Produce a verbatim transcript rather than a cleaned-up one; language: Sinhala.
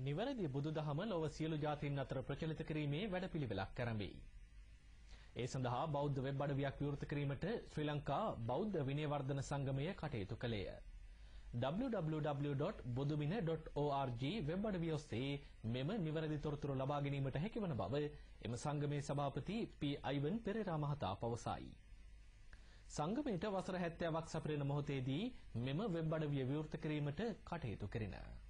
නිවැරදි බුදුදහම ලොව සියලු ජාතීන් අතර ප්‍රචලිත කිරීමේ වැඩපිළිවෙලක් ආරම්භයි. ඒ සඳහා බෞද්ධ වෙබ් අඩවියක් විවෘත කිරීමට ශ්‍රී ලංකා බෞද්ධ විනයවර්ධන සංගමය කටයුතු කළේය. double-u double-u double-u dot bodubina dot org web අඩවිය ඔස්සේ මෙම නිවැරදි තොරතුරු ලබා ගැනීමට හැකිවන බව එම සංගමේ සභාපති පී අයිවන් පෙරේරා මහතා පවසයි. සංගමයට වසර හැත්තෑවක් සපිරෙන මොහොතේදී මෙම වෙබ් අඩවිය විවෘත කිරීමට කටයුතු කෙරින.